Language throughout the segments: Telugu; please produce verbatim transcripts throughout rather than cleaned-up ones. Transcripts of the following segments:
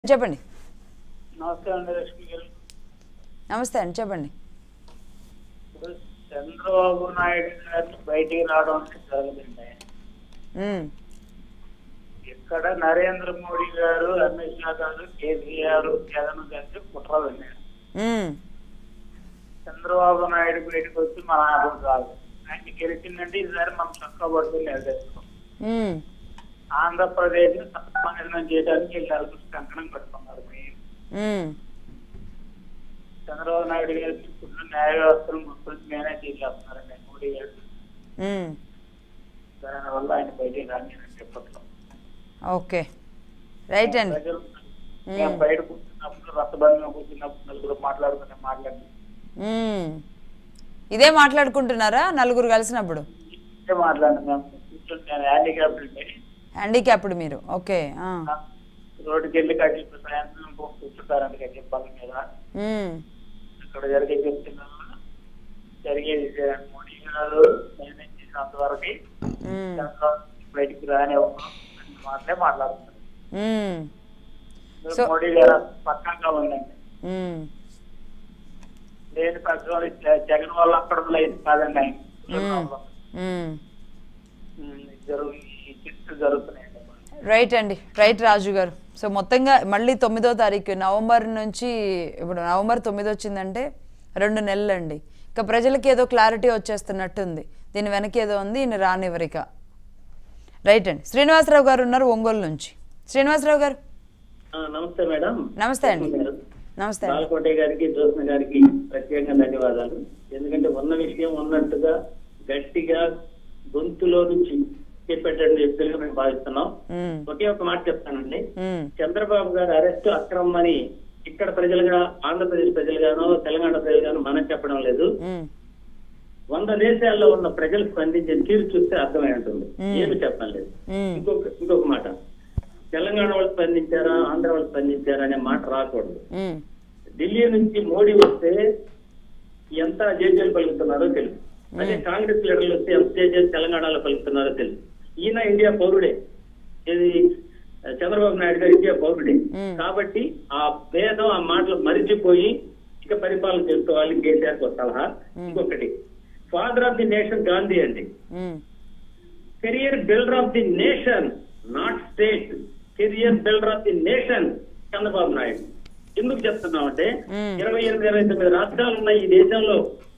చెప్పండి. నమస్తే అండి లక్ష్మి గారు. నమస్తే అండి, చెప్పండి. ఇప్పుడు చంద్రబాబు నాయుడు గారిని బయటికి రావడం అనేది జరగదండి. ఇక్కడ నరేంద్ర మోడీ గారు, అమిత్ షా గారు, కేసీఆర్, జగన్ గారి కుట్రలండి. చంద్రబాబు నాయుడు బయటకు వచ్చి మన ఆటలు రాదు. ఆయన గెలిచిందంటే ఈసారి మనం చక్కబడుతుంది నిలదీస్తాం. ఆంధ్రప్రదేశ్ నిర్ణయం చేయడానికి వీళ్ళు కంకణం కట్టుకున్నారు. చంద్రబాబు నాయుడు గారు ఇప్పుడు న్యాయ వ్యవస్థను మొత్తం మేనేజ్ చేసేస్తున్నారండి మోడీ గారు. దాని వల్ల ఆయన బయటికి రాని చెప్పట్లో ఓకే రైట్ అండి. ప్రజలు బయట కూర్చున్నప్పుడు రక్తబంధంలో కూర్చున్నప్పుడు నలుగురు మాట్లాడుకునే మాట్లాడి ఇదే మాట్లాడుకుంటున్నారా నలుగురు కలిసినప్పుడు? ఇదే మాట్లాడండి మేము కూర్చుంటాను. హ్యాండిక్యాప్డ్ అండి, హ్యాండిక్యాప్డ్ మీరు. ఓకే, రోడ్డుకి వెళ్ళి కట్టి సాయంత్రం కూర్చుంటారండి కట్టి పనుల మీద. ఇక్కడ జరిగే చెప్తున్నా జరిగేది మోడీ గారు మేనేజ్ చేసినంత వరకు బయటికి రాని మాటలే మాట్లాడుతున్నారు. మోడీ గారు పక్కంగా ఉందండి. లేని పక్షం జగన్ వల్ల అక్కడ లేదు కాదండి. ఆయన చిట్టు జరుగుతున్నాయండి. రైట్ అండి, రైట్ రాజు గారు. సో మొత్తంగా మళ్ళీ తొమ్మిదో తారీఖు నవంబర్ నుంచి ఇప్పుడు నవంబర్ తొమ్మిది వచ్చిందంటే రెండు నెలలు అండి. ఇక ప్రజలకి ఏదో క్లారిటీ వచ్చేస్తున్నట్టుంది. దీని వెనక ఏదో ఉంది, ఈయన రానివరిక. రైట్ అండి. శ్రీనివాసరావు గారు ఉన్నారు ఒంగోలు నుంచి. శ్రీనివాసరావు గారు నమస్తే మేడం. నమస్తే అండి. నమస్తే బాలకోటే గారికి, జ్యోత్స్న గారికి ప్రత్యేకంగా ధన్యవాదాలు. ఎందుకంటే ఉన్న విషయం ఉన్నట్టుగా గట్టిగా గొంతులో నుంచి చెప్పేటటువంటి వ్యక్తులుగా మేము భావిస్తున్నాం. ఒకే ఒక మాట చెప్తానండి. చంద్రబాబు గారు అరెస్ట్ అక్రమం అని ఇక్కడ ప్రజలుగా, ఆంధ్రప్రదేశ్ ప్రజలుగానో తెలంగాణ ప్రజలుగానో మనం చెప్పడం లేదు. వంద దేశాల్లో ఉన్న ప్రజలు స్పందించిన తీరు చూస్తే అర్థమై ఉంటుంది. ఏమి చెప్పడం లేదు. ఇంకొక ఇంకొక మాట, తెలంగాణ వాళ్ళు స్పందించారా, ఆంధ్ర వాళ్ళు స్పందించారా అనే మాట రాకూడదు. ఢిల్లీ నుంచి మోడీ వస్తే ఎంత జేజేలు పలుకుతున్నారో తెలుసు. అదే కాంగ్రెస్ లీడర్లు వస్తే ఎంత జేజేలు తెలంగాణలో పలుకుతున్నారో తెలుసు. ఈయన ఇండియా పౌరుడే, ఇది చంద్రబాబు నాయుడు గారు ఇండియా పౌరుడే. కాబట్టి ఆ భేదం, ఆ మాటలు మరిచిపోయి ఇక పరిపాలన చేసుకోవాలి కేసీఆర్ ఒక సలహా. ఇంకొకటి, father of the nation Gandhi అండి. Career builder of the nation, not state. Career builder of the nation Chandrababu Naidu. ఎందుకు చెప్తున్నామంటే ఇరవై ఎనిమిది ఇరవై తొమ్మిది రాష్ట్రాలు ఉన్నాయి ఈ దేశంలో.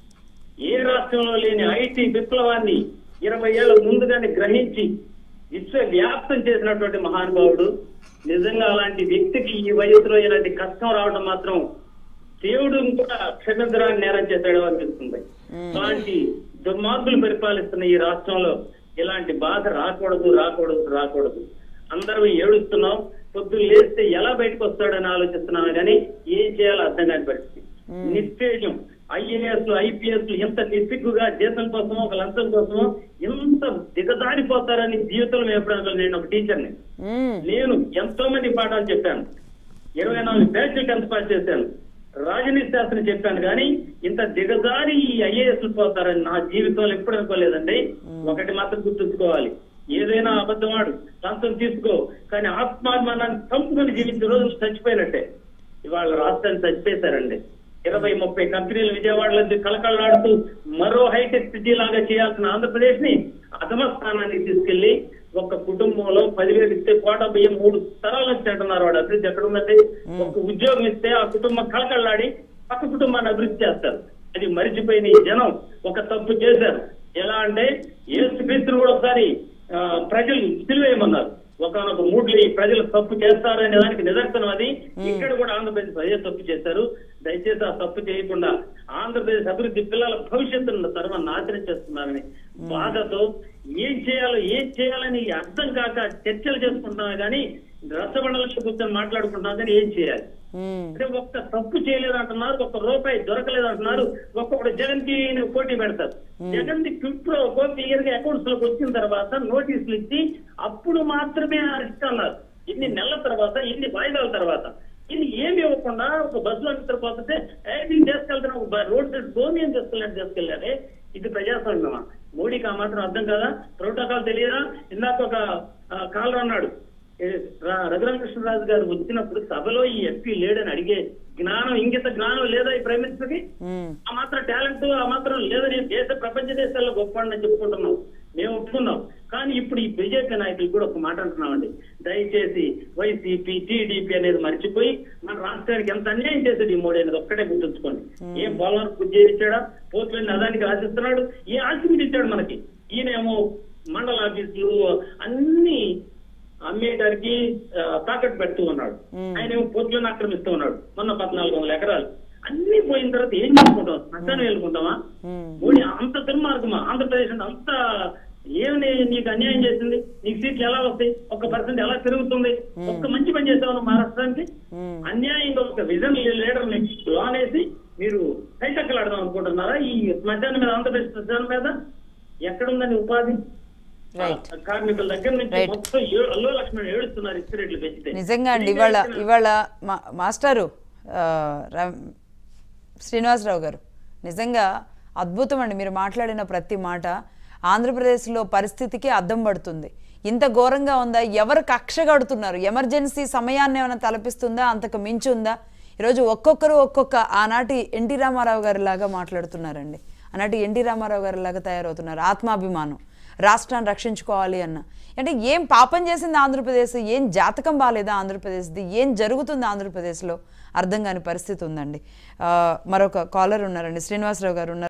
ఏ రాష్ట్రంలో లేని ఐటీ విప్లవాన్ని ఇరవై ఏళ్ళ ముందుగానే గ్రహించి విశ్వవ్యాప్తం చేసినటువంటి మహానుభావుడు. నిజంగా అలాంటి వ్యక్తికి ఈ వయసులో ఇలాంటి కష్టం రావడం మాత్రం దేవుడు కూడా క్షమించడానికి నేరం చేశాడు అనిపిస్తుంది. అలాంటి దుర్మార్గులు పరిపాలిస్తున్న ఈ రాష్ట్రంలో ఇలాంటి బాధ రాకూడదు రాకూడదు రాకూడదు. అందరూ ఏడుస్తున్నాం. పొద్దున్న లేస్తే ఎలా బయటకు వస్తాడని ఆలోచిస్తున్నామే కానీ ఏం చేయాలో అర్థం కాని పరిస్థితి. నిస్తేజం ఐఏఎస్ ఐపీఎస్ ఎంత నిస్సిగ్గుగా దేశం కోసమో ఒక లంచం కోసమో ఎంత దిగజారిపోతారని జీవితంలో ఎప్పుడు నేను ఒక టీచర్ని. నేను ఎంతో మంది పాఠాలు చెప్పాను. ఇరవై నాలుగు బ్యాచ్లు టెన్త్ పాస్ చేశాను. రాజనీతి శాస్త్రం చెప్పాను. కానీ ఇంత దిగజారి ఈ ఐఏఎస్ పోతారని నా జీవితంలో ఎప్పుడు అనుకోలేదండి. ఒకటి మాత్రం గుర్తుంచుకోవాలి, ఏదైనా అబద్ధమాడు, లంచం తీసుకో, కానీ ఆత్మాభిమానాన్ని చంపుకొని జీవించే రోజులు చచ్చిపోయినట్టే. ఇవాళ రాష్ట్రాన్ని చచ్చిపోతారండి. ఇరవై ముప్పై కంపెనీలు విజయవాడలో కలకలాడుతూ మరో హైటెక్ సిటీ లాగా చేయాల్సిన ఆంధ్రప్రదేశ్ ని అధమ స్థానానికి తీసుకెళ్లి ఒక కుటుంబంలో పదివేలు ఇస్తే కోట బియ్యం మూడు తరాల నుంచి అంటున్నారు. వాడు అభివృద్ధి ఎక్కడ ఉందంటే, ఒక ఉద్యోగం ఇస్తే ఆ కుటుంబం కలకలాడి పక్క కుటుంబాన్ని అభివృద్ధి చేస్తారు. అది మరిచిపోయిన ఈ జనం ఒక తప్పు చేశారు. ఎలా అంటే యేసుక్రీస్తును కూడా ఒకసారి ప్రజలు సిలువేయమన్నారు. ఒకనొక మూడ్లు ఈ ప్రజలు తప్పు చేస్తారనే దానికి నిదర్శనం అది. ఇక్కడ కూడా ఆంధ్రప్రదేశ్ ప్రజలు తప్పు చేశారు. దయచేసి ఆ తప్పు చేయకుండా ఆంధ్రప్రదేశ్ అభివృద్ధి, పిల్లల భవిష్యత్తును సర్వ నాశనం చేస్తున్నారని బాధతో ఏం చేయాలో ఏం చేయాలని అర్థం కాక చర్చలు చేసుకుంటున్నామే కానీ రసబండలతో కూర్చొని మాట్లాడుకుంటున్నాం కానీ ఏం చేయాలి అంటే ఒక్క తప్పు చేయలేదు అంటున్నారు, ఒక్క రూపాయి దొరకలేదు అంటున్నారు. ఒక్కొక్కడు జగన్ కి పోటీ పెడతారు. జగన్ ది క్విక్ ప్రో క్లియర్ గా అకౌంట్స్ లోకి వచ్చిన తర్వాత నోటీసులు ఇచ్చి అప్పుడు మాత్రమే అరెస్ట్ అన్నారు. ఎన్ని నెలల తర్వాత, ఎన్ని వాయిదాల తర్వాత. ఇది ఏమి ఇవ్వకుండా ఒక బస్సులో నిద్రపోతుంటే నేను తీసుకెళ్తున్నా, రోడ్ సైడ్ భూమి తీసుకెళ్ళాను తీసుకెళ్ళాలి. ఇది ప్రజాస్వామ్యమా? మోడీకి ఆ మాత్రం అర్థం కదా? ప్రోటోకాల్ తెలియదా? ఇందాక ఒక కాలర్ అన్నాడు, రఘురామకృష్ణరాజు గారు వచ్చినప్పుడు సభలో ఈ ఎంపీ లేడని అడిగే జ్ఞానం ఇంగిత జ్ఞానం లేదా ఈ ప్రైమ్ మినిస్టర్ కి? ఆ మాత్రం టాలెంట్ ఆ మాత్రం లేదని దేశ ప్రపంచ దేశాల్లో గొప్ప అని చెప్పుకుంటున్నాం, మేము ఒప్పుకున్నాం. కానీ ఇప్పుడు ఈ బీజేపీ నాయకులు కూడా ఒక మాట అంటున్నామండి, దయచేసి వైసీపీ టీడీపీ అనేది మర్చిపోయి మన రాష్ట్రానికి ఎంత అన్యాయం చేశాడు ఈ మోడీ అనేది ఒక్కటే గుర్తుంచుకోండి. ఏం పోలవరం పూర్తి చేయించాడా, పోతులని అదానికి రాసిస్తున్నాడు, ఏ ఆశ ఇచ్చాడు మనకి. ఈయనేమో మండల ఆఫీసులు అన్ని అమ్మేయడానికి తాకట్టు పెడుతూ ఉన్నాడు, ఆయన ఏమో పోతులను ఆక్రమిస్తూ ఉన్నాడు. మొన్న పద్నాలుగు వందల ఎకరాలు అన్ని పోయిన తర్వాత ఏం చేసుకుంటాం? నష్టాన్ని వెళ్ళుకుంటామా? మోడీ అంత దుర్మార్గమా? ఆంధ్రప్రదేశ్ అంత ఏమి నీకు అన్యాయం చేసింది? నీకు సీట్లు ఎలా వస్తాయి? ఒక్క పర్సెంట్ ఎలా పెరుగుతుంది? ఒక్క మంచి పని చేసావు మహారాష్ట్రానికి? అన్యాయంగా ఒక విజన్ లీడర్ ని లోనేసి మీరు కైతక్కలాడదాం అనుకుంటున్నారా ఈ మధ్యాహ్నం మీద, ఆంధ్రప్రదేశ్ మధ్యాహ్నం మీద? ఎక్కడుందని ఉపాధి? కార్మికుల దగ్గర నుంచి మొత్తం అల్లు లక్ష్మణ్ ఏడుస్తున్నారు ఇసుక రేట్లు పెంచితే. నిజంగా అండి ఇవాళ ఇవాళ మాస్టారు శ్రీనివాసరావు గారు నిజంగా అద్భుతం అండి. మీరు మాట్లాడిన ప్రతి మాట ఆంధ్రప్రదేశ్లో పరిస్థితికి అద్దం పడుతుంది. ఇంత ఘోరంగా ఉందా? ఎవరు కక్ష కడుతున్నారు? ఎమర్జెన్సీ సమయాన్ని ఏమైనా తలపిస్తుందా? అంతకు మించి ఉందా? ఈరోజు ఒక్కొక్కరు ఒక్కొక్క ఆనాటి ఎన్టీ రామారావు గారి లాగా మాట్లాడుతున్నారండి. ఆనాటి ఎన్టీ రామారావు గారి లాగా తయారవుతున్నారు. ఆత్మాభిమానం, రాష్ట్రాన్ని రక్షించుకోవాలి అన్న. అంటే ఏం పాపం చేసింది ఆంధ్రప్రదేశ్? ఏం జాతకం బాగాలేదా ఆంధ్రప్రదేశ్ది? ఏం జరుగుతుంది ఆంధ్రప్రదేశ్లో? అర్థం కాని పరిస్థితి ఉందండి. మరొక కాలర్ ఉన్నారండి, శ్రీనివాసరావు గారు ఉన్నారు.